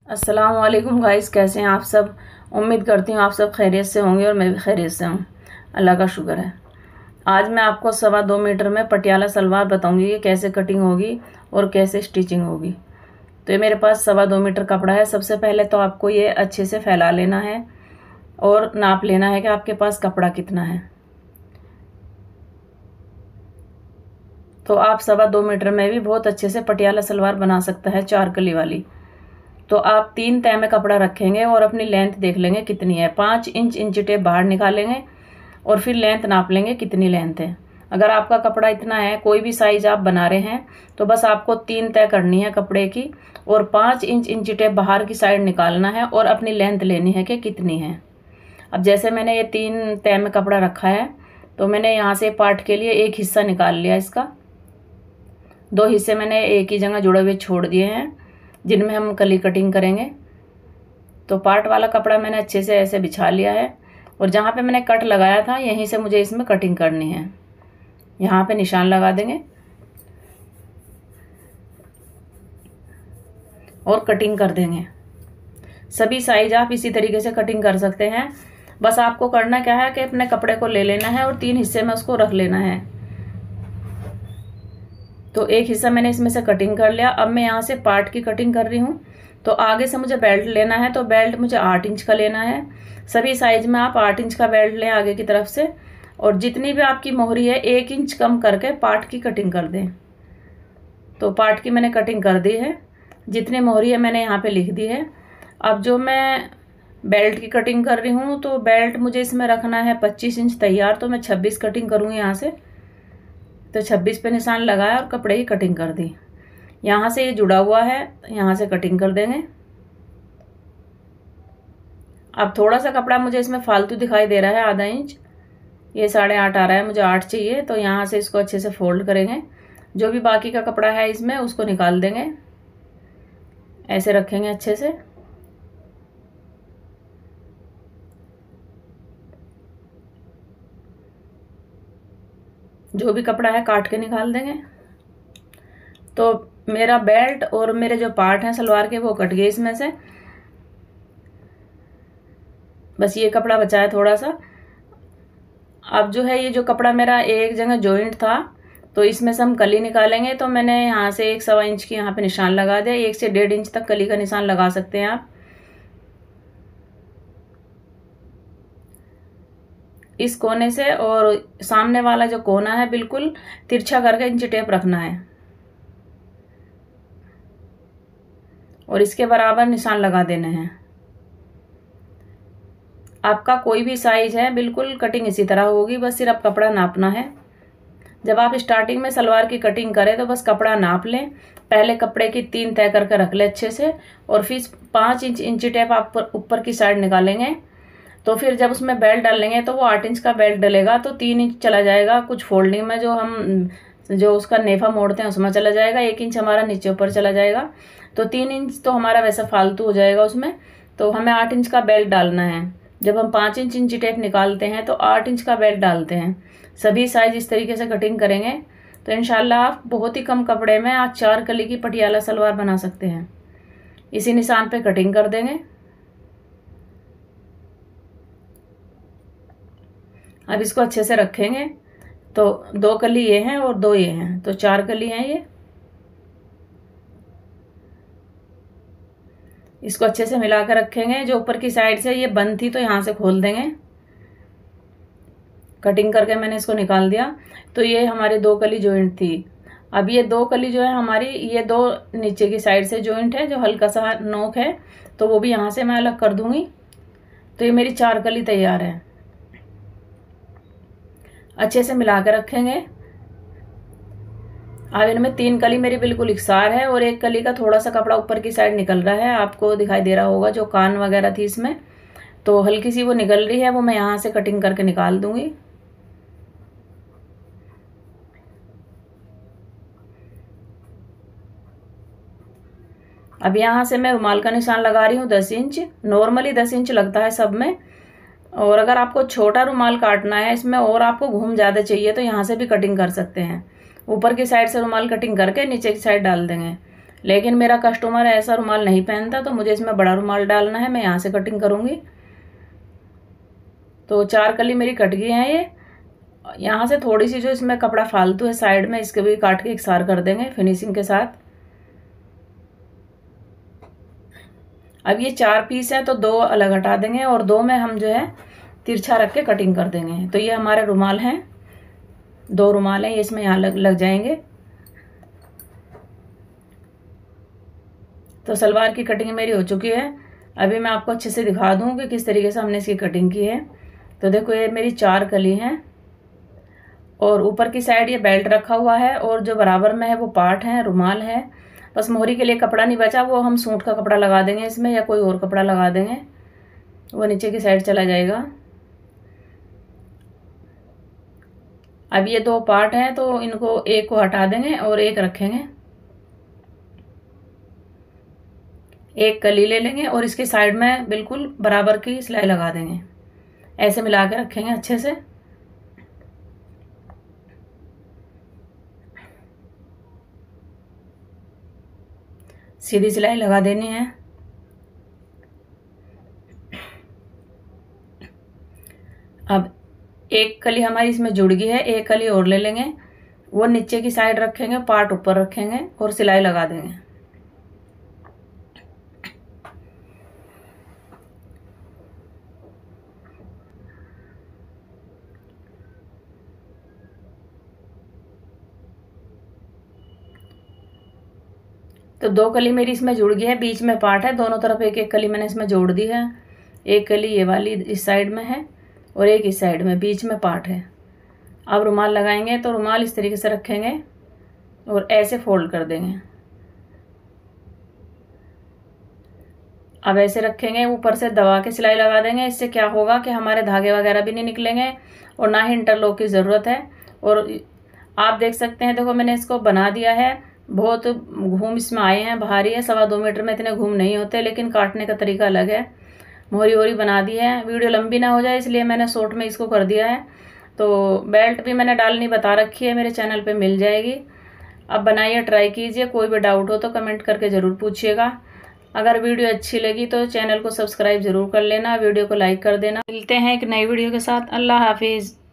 अस्सलाम वालेकुम गाइस, कैसे हैं आप सब। उम्मीद करती हूँ आप सब खैरियत से होंगे और मैं भी खैरियत से हूँ। अल्लाह का शुक्र है। आज मैं आपको 2.25 मीटर में पटियाला सलवार बताऊंगी कि कैसे कटिंग होगी और कैसे स्टिचिंग होगी। तो ये मेरे पास 2.25 मीटर कपड़ा है। सबसे पहले तो आपको ये अच्छे से फैला लेना है और नाप लेना है कि आपके पास कपड़ा कितना है। तो आप 2.25 मीटर में भी बहुत अच्छे से पटियाला सलवार बना सकता है, 4 कली वाली। तो आप 3 तह में कपड़ा रखेंगे और अपनी लेंथ देख लेंगे कितनी है। 5 इंच इंची टेप बाहर निकालेंगे और फिर लेंथ नाप लेंगे कितनी लेंथ है। अगर आपका कपड़ा इतना है, कोई भी साइज आप बना रहे हैं, तो बस आपको 3 तह करनी है कपड़े की और 5 इंच इंची टेप बाहर की साइड निकालना है और अपनी लेंथ लेनी है कि कितनी है। अब जैसे मैंने ये 3 तह में कपड़ा रखा है, तो मैंने यहाँ से पार्ट के लिए एक हिस्सा निकाल लिया। इसका 2 हिस्से मैंने एक ही जगह जुड़े हुए छोड़ दिए हैं, जिनमें हम कली कटिंग करेंगे। तो पार्ट वाला कपड़ा मैंने अच्छे से ऐसे बिछा लिया है और जहाँ पे मैंने कट लगाया था यहीं से मुझे इसमें कटिंग करनी है। यहाँ पे निशान लगा देंगे और कटिंग कर देंगे। सभी साइज आप इसी तरीके से कटिंग कर सकते हैं। बस आपको करना क्या है कि अपने कपड़े को ले लेना है और 3 हिस्से में उसको रख लेना है। तो एक हिस्सा मैंने इसमें से कटिंग कर लिया। अब मैं यहाँ से पार्ट की कटिंग कर रही हूँ। तो आगे से मुझे बेल्ट लेना है, तो बेल्ट मुझे 8 इंच का लेना है। सभी साइज में आप 8 इंच का बेल्ट लें आगे की तरफ से, और जितनी भी आपकी मोहरी है 1 इंच कम करके पार्ट की कटिंग कर दें। तो पार्ट की मैंने कटिंग कर दी है, जितनी मोहरी है मैंने यहाँ पे लिख दी है। अब जो मैं बेल्ट की कटिंग कर रही हूँ, तो बेल्ट मुझे इसमें रखना है 25 इंच तैयार, तो मैं 26 कटिंग करूँगी यहाँ से। तो 26 पे निशान लगाया और कपड़े की कटिंग कर दी। यहाँ से ये जुड़ा हुआ है, यहाँ से कटिंग कर देंगे। अब थोड़ा सा कपड़ा मुझे इसमें फालतू दिखाई दे रहा है, आधा इंच, ये 8.5 आ रहा है, मुझे 8 चाहिए। तो यहाँ से इसको अच्छे से फोल्ड करेंगे। जो भी बाकी का कपड़ा है इसमें उसको निकाल देंगे, ऐसे रखेंगे अच्छे से। जो भी कपड़ा है काट के निकाल देंगे। तो मेरा बेल्ट और मेरे जो पार्ट हैं सलवार के वो कट गए इसमें से। बस ये कपड़ा बचा है थोड़ा सा। अब जो है ये जो कपड़ा मेरा एक जगह जॉइंट था, तो इसमें से हम कली निकालेंगे। तो मैंने यहाँ से 1.25 इंच की यहाँ पे निशान लगा दिया। 1 से 1.5 इंच तक कली का निशान लगा सकते हैं आप। इस कोने से और सामने वाला जो कोना है बिल्कुल तिरछा करके इंची टेप रखना है और इसके बराबर निशान लगा देने हैं। आपका कोई भी साइज है, बिल्कुल कटिंग इसी तरह होगी, बस सिर्फ कपड़ा नापना है। जब आप स्टार्टिंग में सलवार की कटिंग करें तो बस कपड़ा नाप लें। पहले कपड़े की 3 तय करके रख ले अच्छे से, और फिर 5 इंच इंची टेप आप ऊपर की साइड निकालेंगे। तो फिर जब उसमें बेल्ट डालेंगे तो वो 8 इंच का बेल्ट डलेगा, तो 3 इंच चला जाएगा कुछ फोल्डिंग में, जो उसका नेफा मोड़ते हैं उसमें चला जाएगा। 1 इंच हमारा नीचे ऊपर चला जाएगा, तो 3 इंच तो हमारा वैसा फालतू हो जाएगा उसमें। तो हमें 8 इंच का बेल्ट डालना है। जब हम 5 इंच इंची टेप निकालते हैं तो 8 इंच का बेल्ट डालते हैं। सभी साइज इस तरीके से कटिंग करेंगे तो इंशाल्लाह आप बहुत ही कम कपड़े में आज 4 कली की पटियाला सलवार बना सकते हैं। इसी निशान पे कटिंग कर देंगे। अब इसको अच्छे से रखेंगे। तो 2 कली ये हैं और 2 ये हैं, तो 4 कली हैं ये। इसको अच्छे से मिला कर रखेंगे। जो ऊपर की साइड से ये बंद थी तो यहाँ से खोल देंगे। कटिंग करके मैंने इसको निकाल दिया। तो ये हमारे 2 कली जॉइंट थी। अब ये 2 कली जो है हमारी, ये 2 नीचे की साइड से जॉइंट है, जो हल्का सा नोक है, तो वो भी यहाँ से मैं अलग कर दूंगी। तो ये मेरी 4 कली तैयार है। अच्छे से मिला कर रखेंगे। अब इनमें 3 कली मेरी बिल्कुल इकसार है और 1 कली का थोड़ा सा कपड़ा ऊपर की साइड निकल रहा है, आपको दिखाई दे रहा होगा। जो कान वगैरह थी इसमें तो हल्की सी वो निकल रही है, वो मैं यहाँ से कटिंग करके निकाल दूंगी। अब यहाँ से मैं रुमाल का निशान लगा रही हूँ 10 इंच। नॉर्मली 10 इंच लगता है सब में, और अगर आपको छोटा रुमाल काटना है इसमें और आपको घूम ज़्यादा चाहिए तो यहाँ से भी कटिंग कर सकते हैं। ऊपर की साइड से रुमाल कटिंग करके नीचे की साइड डाल देंगे। लेकिन मेरा कस्टमर ऐसा रुमाल नहीं पहनता, तो मुझे इसमें बड़ा रुमाल डालना है। मैं यहाँ से कटिंग करूँगी। तो 4 कली मेरी कट गई हैं। ये यहाँ से थोड़ी सी जो इसमें कपड़ा फालतू है साइड में, इसके भी काट के एकसार कर देंगे फिनिशिंग के साथ। अब ये 4 पीस है तो 2 अलग हटा देंगे और 2 में हम जो है तिरछा रख के कटिंग कर देंगे। तो ये हमारे रुमाल हैं, 2 रुमाल हैं, ये इसमें यहाँ लग जाएंगे। तो सलवार की कटिंग मेरी हो चुकी है। अभी मैं आपको अच्छे से दिखा दूँ कि किस तरीके से हमने इसकी कटिंग की है। तो देखो ये मेरी 4 कली हैं और ऊपर की साइड ये बेल्ट रखा हुआ है और जो बराबर में है वो पार्ट है, रुमाल है। बस मोहरी के लिए कपड़ा नहीं बचा, वो हम सूट का कपड़ा लगा देंगे इसमें या कोई और कपड़ा लगा देंगे, वो नीचे की साइड चला जाएगा। अब ये 2 पार्ट हैं तो इनको एक को हटा देंगे और एक रखेंगे। एक कली ले लेंगे और इसके साइड में बिल्कुल बराबर की सिलाई लगा देंगे। ऐसे मिला के रखेंगे अच्छे से। सीधी सिलाई लगा देनी है। अब एक कली हमारी इसमें जुड़ गई है, एक कली और ले लेंगे, वो नीचे की साइड रखेंगे, पार्ट ऊपर रखेंगे और सिलाई लगा देंगे। तो 2 कली मेरी इसमें जुड़ गई है, बीच में पार्ट है, दोनों तरफ एक एक कली मैंने इसमें जोड़ दी है। एक कली ये वाली इस साइड में है और एक इस साइड में, बीच में पार्ट है। अब रुमाल लगाएंगे तो रुमाल इस तरीके से रखेंगे और ऐसे फोल्ड कर देंगे। अब ऐसे रखेंगे, ऊपर से दबा के सिलाई लगा देंगे। इससे क्या होगा कि हमारे धागे वगैरह भी नहीं निकलेंगे और ना ही इंटरलॉक की ज़रूरत है। और आप देख सकते हैं, देखो मैंने इसको बना दिया है। बहुत घूम इसमें आए हैं, भारी है, 2.25 मीटर में इतने घूम नहीं होते, लेकिन काटने का तरीका अलग है। मोहरी वोरी बना दी है। वीडियो लंबी ना हो जाए इसलिए मैंने शॉर्ट में इसको कर दिया है। तो बेल्ट भी मैंने डालनी बता रखी है, मेरे चैनल पे मिल जाएगी। अब बनाइए, ट्राई कीजिए। कोई भी डाउट हो तो कमेंट करके ज़रूर पूछिएगा। अगर वीडियो अच्छी लगी तो चैनल को सब्सक्राइब ज़रूर कर लेना, वीडियो को लाइक कर देना। मिलते हैं एक नई वीडियो के साथ। अल्लाह हाफिज़।